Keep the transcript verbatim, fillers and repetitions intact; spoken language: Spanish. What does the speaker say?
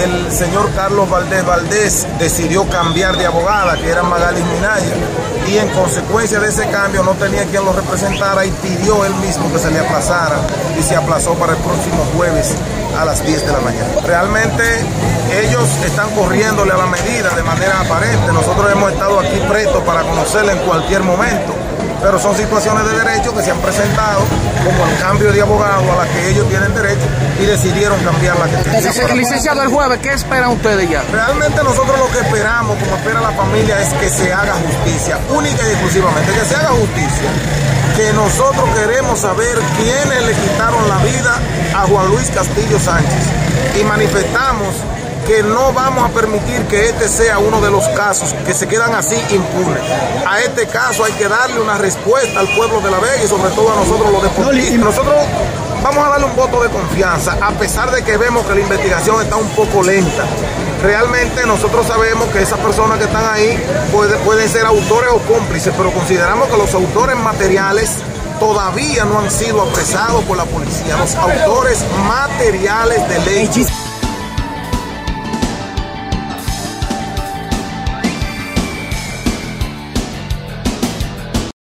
el señor Carlos Valdés Valdés decidió cambiar de abogada, que era Magalis Minaya, y en consecuencia de ese cambio no tenía quien lo representara y pidió él mismo que se le aplazara y se aplazó para el próximo jueves a las diez de la mañana. Realmente ellos están corriéndole a la medida de manera aparente. Nosotros hemos estado aquí prestos para conocerla en cualquier momento, pero son situaciones de derecho que se han presentado, como el cambio de abogado a la que ellos tienen derecho y decidieron cambiar la que Licenciado, el jueves, ¿qué esperan ustedes ya? Realmente nosotros lo que esperamos, como espera la familia, es que se haga justicia, única y exclusivamente, que se haga justicia. Que nosotros queremos saber quiénes le quitaron la vida a Juan Luis Castillo Sánchez y manifestamos que no vamos a permitir que este sea uno de los casos que se quedan así impunes. A este caso hay que darle una respuesta al pueblo de La Vega y sobre todo a nosotros los deportistas. Nosotros vamos a darle un voto de confianza, a pesar de que vemos que la investigación está un poco lenta. Realmente nosotros sabemos que esas personas que están ahí puede, pueden ser autores o cómplices, pero consideramos que los autores materiales todavía no han sido apresados por la policía. Los autores materiales de ley